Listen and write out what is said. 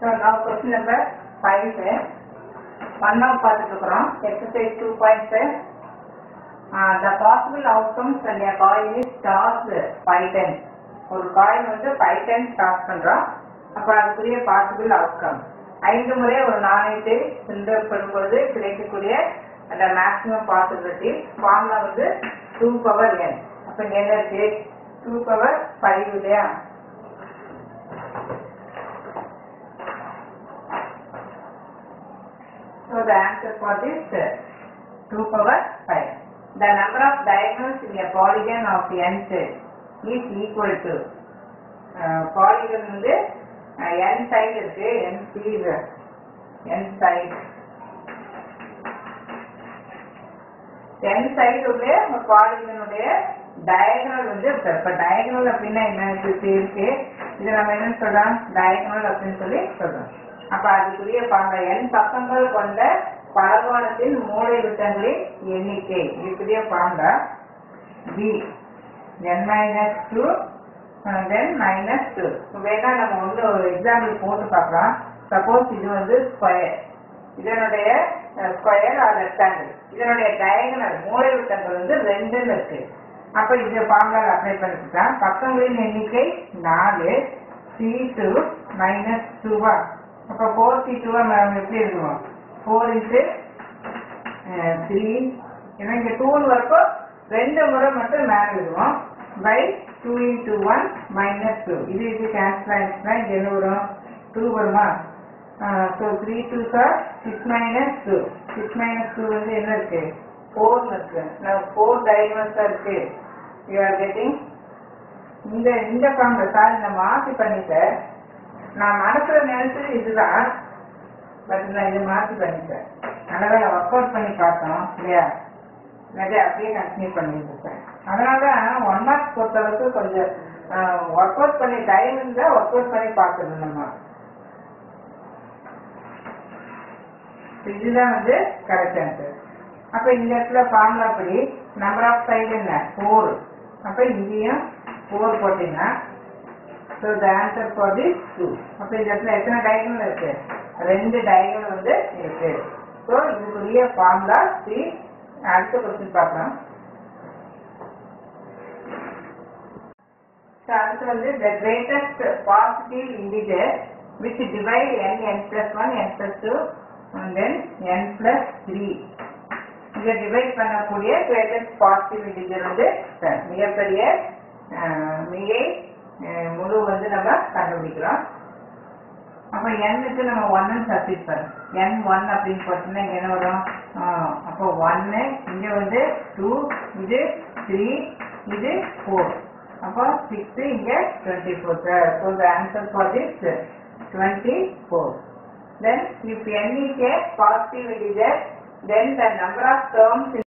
So now question number 5 है. One now பார்த்துட்டு இருக்கிறோம். Exercise 2.5. The possible outcomes when a coin is tossed 5 times. ஒரு coin வந்து 5 times toss பண்றோம். அப்ப அதுக்குரிய possible outcome. 5 முறை ஒரு நாணயத்தை சிந்தப்படும்போது கிடைக்கக்கூடிய அந்த maximum possibility ஃபார்முலா வந்து 2 power n. அப்ப இங்க என்ன இருக்கு? 2 power 5 இல்லையா? So the answer for this 2 power 5. The number of diagonals in a polygon of n side is equal to polygon வந்து n side இருக்கு, n side n side உடைய polygon உடைய diagonal வந்து இப்ப diagonal அப்படின்னா என்ன இருக்கு? இது நம்ம என்ன சொல்றோம்? diagonal அப்படின்னு சொல்லி சொல்றோம். அப்ப அதுக்குரிய n பக்கங்கள் கொண்ட பலகோணத்தின் மூலை விட்டங்களின் எண்ணிக்கை இதுக்குரிய ஃபார்முலா b n-2 then -2. வேணா நம்ம வந்து ஒரு எக்ஸாம்பிள் போட்டு பார்க்கலாம். சப்போஸ் இது வந்து ஸ்கொயர், இதனுடைய ஸ்கொயர் ஆர் ரெக்டாங்கிள், இதனுடைய டயகனல் மூலை விட்டங்கள் வந்து 2ன்னு இருக்கு. அப்ப இந்த ஃபார்முலா அப்ளை பண்ணிக்கலாம். பக்கங்களின் எண்ணிக்கை 4, c2 -2. அப்ப 4c2 நம்ம எப்படி எழுதுவோம்? 4 × 3. ஏன்னா இங்க 2 வரப்போ 2 முறை மட்டும் மேல எழுதுவோம். by 2 × 1 -2. இது கேன்சல் ஆயிடுச்சுன்னா இங்க என்ன வரும்? 2 வருமா? So 3 2s are 6 - 2. 6 - 2 வந்து என்ன இருக்கு? 4 இருக்கு. 4 diagonals இருக்கு. You are getting இந்த ஃபார்முலா சாரி நான் மாற்றி பண்ணிட்டேன். நான் மனசுல நினைச்சது இதுதான், பட் நான் இதை மாற்றி பண்ணிட்டேன். அதனால ஒர்க் அவுட் பண்ணி பார்த்தோம் இல்லையா? நிறைய அப்படியே கண்டினியூ பண்ணிட்டு இருக்கேன். அதனாலதான் 1 மார்க் பொறுத்தளவுக்கு கொஞ்சம் ஒர்க் அவுட் பண்ணி டைம் இருந்தா ஒர்க் அவுட் பண்ணி பார்க்கணும் நம்ம. இதுதான் வந்து கரெக்ட் ஆன்சர். அப்ப இந்த இடத்துல ஃபார்முலா படி நம்பர் ஆஃப் சைடு என்ன? 4. அப்ப இங்கேயும் 4 போட்டீங்கன்னா so the answer for this 2. அப்ப இந்த இடத்துல எத்தனை டயகனல் இருக்கு? 2 டயகனல் வந்து இருக்கு. so இதுக்குரிய ஃபார்முலா C. அடுத்த क्वेश्चन பார்க்கலாம். so அடுத்து வந்து the greatest positive integer which divide n+1 n+2 and then n+3. இங்க டிவைட் பண்ணக்கூடிய greatest positive integer வந்து மிகப்பெரிய மிகை முழு வந்து நம்ம கண்டுபிடிக்கிறோம். அப்ப n-க்கு நம்ம 1 சப்ஸ்டிட் பண்ணோம். n1 அப்படின்னு போட்டோம்னா இங்க என்ன வரும்? அப்போ 1, இங்க வந்து 2, இது 3, இது 4. அப்போ 6, இங்க 24. So the answer for this 24. Then if n is a positive integer, then the number of terms